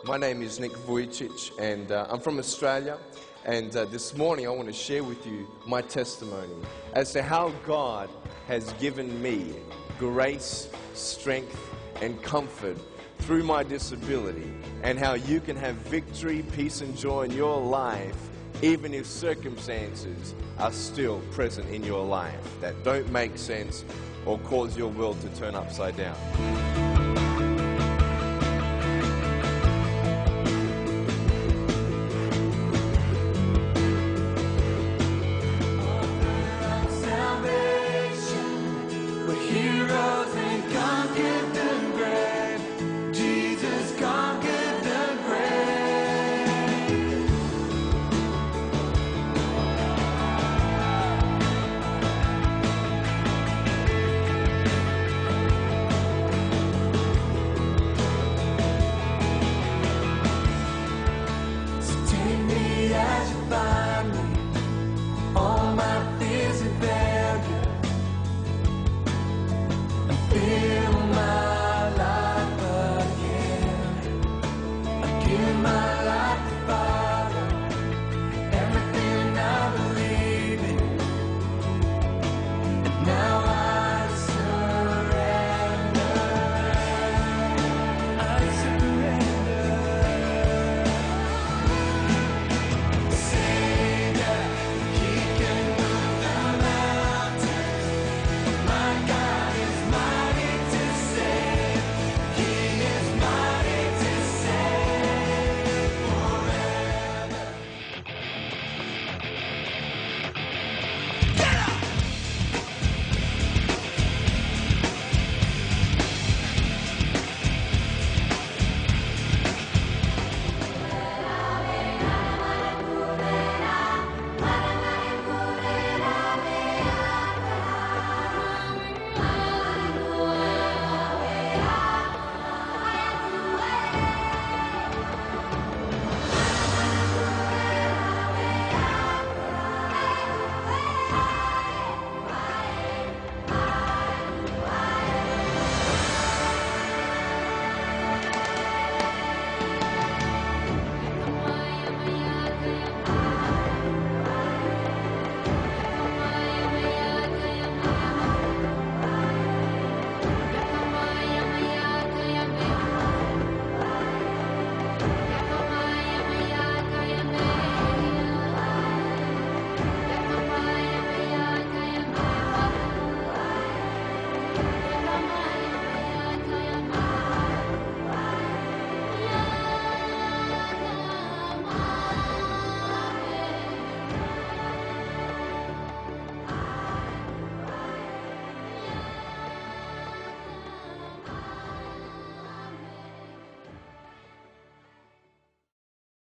My name is Nick Vujicic, and I'm from Australia. And this morning I want to share with you my testimony as to how God has given me grace, strength, and comfort through my disability, and how you can have victory, peace, and joy in your life, even if circumstances are still present in your life that don't make sense or cause your world to turn upside down.